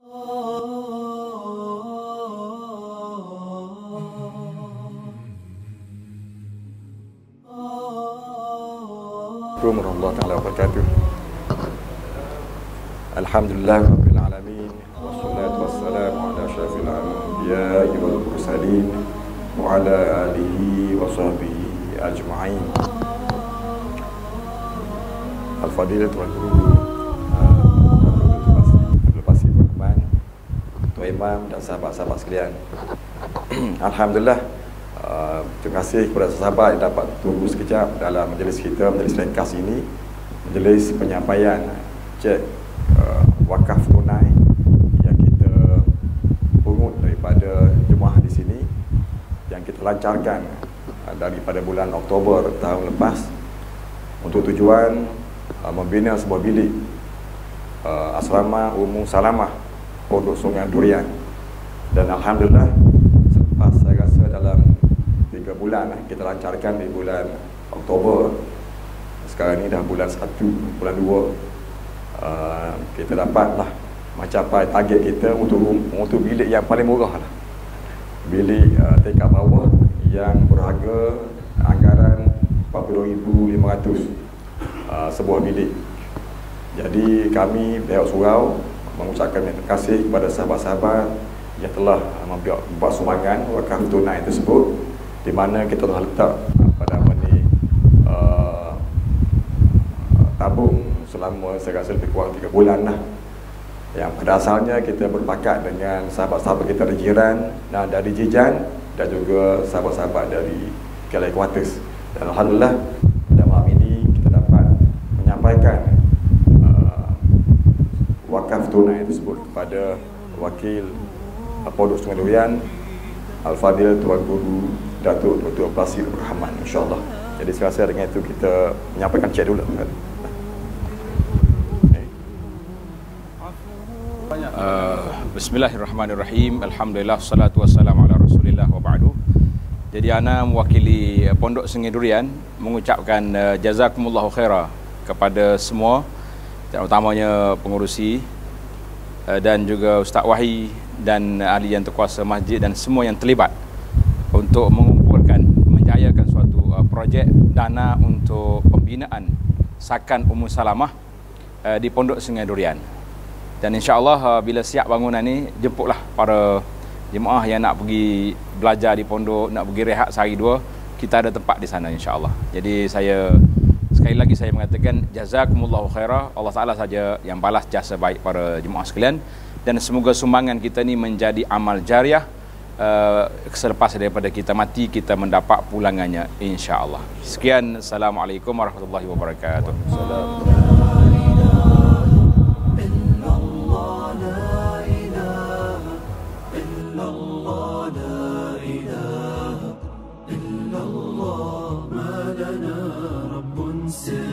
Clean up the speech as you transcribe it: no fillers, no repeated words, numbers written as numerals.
Assalamualaikum warahmatullahi taala wabarakatuh. Alhamdulillah rabbil alamin wassalatu wassalamu ala asyrafil anbiya'i wal mursalin wa ala alihi wa sahbihi ajma'in. Al-Fadilah Tuan Guru Abdul Basir Rahman, Tuan Imam dan sahabat-sahabat sekalian. Alhamdulillah, terima kasih kepada sahabat yang dapat tunggu sekejap dalam majlis kita, majlis ringkas ini, majlis penyampaian cek wakaf tunai yang kita pungut daripada jemaah di sini, yang kita lancarkan daripada bulan Oktober tahun lepas untuk tujuan membina sebuah bilik asrama Ummu Salamah Pondok Sungai Durian. Dan Alhamdulillah, selepas saya rasa dalam 3 bulan kita lancarkan di bulan Oktober, sekarang ni dah bulan 1, bulan 2, kita dapatlah mencapai target kita untuk bilik yang paling murah lah. Bilik tingkat bawah yang berharga anggaran 40,500 sebuah bilik. Jadi kami pihak surau mengucapkan terima kasih kepada sahabat-sahabat yang telah membuat sumbangan wakaf tunai tersebut, di mana kita telah letak pada tabung selama saya rasa lebih kurang 3 bulan lah. Yang pada asalnya kita berpakat dengan sahabat-sahabat kita dari jiran dan dari Jijan, dan juga sahabat-sahabat dari Kelai Kuartus. Dan Alhamdulillah, pada malam ini kita dapat menyampaikan wakaf tunai tersebut kepada wakil Pondok Sungai Durian, Al-Fadil Tuan Guru Datuk Dr. Basir Rahman, insyaAllah. Jadi saya rasa dengan itu kita menyampaikan cek dulu. Bismillahirrahmanirrahim. Alhamdulillah, salatu wassalamu ala rasulillah wa ba'du. Jadi ana mewakili Pondok Sungai Durian mengucapkan jazakumullahu khairah kepada semua, terutamanya pengurusi dan juga Ustaz Wahi dan ahli yang terkuasa masjid dan semua yang terlibat untuk mengumpulkan, menjayakan suatu projek dana untuk pembinaan Sakan Ummu Salamah di Pondok Sungai Durian. Dan insya-Allah bila siap bangunan ni, jemputlah para jemaah yang nak pergi belajar di pondok, nak pergi rehat sehari 2, kita ada tempat di sana insya-Allah. Jadi sekali lagi saya mengatakan jazakumullahu khairah. Allah Taala saja yang balas jasa baik para jemaah sekalian, dan semoga sumbangan kita ni menjadi amal jariah, selepas daripada kita mati kita mendapat pulangannya insya-Allah. Sekian, assalamualaikum warahmatullahi wabarakatuh. إلا الله ما لنا رب